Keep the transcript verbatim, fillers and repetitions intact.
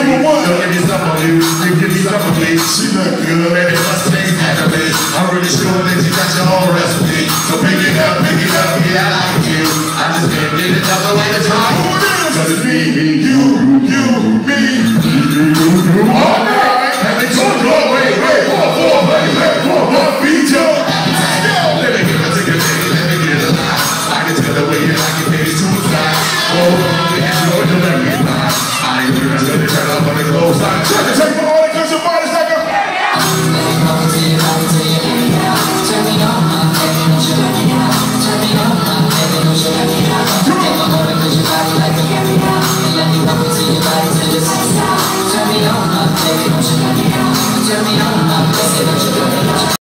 Number one. Don't give me some of you. You give me some of me. She look good. Baby, what's the name? I'm really sure that you got your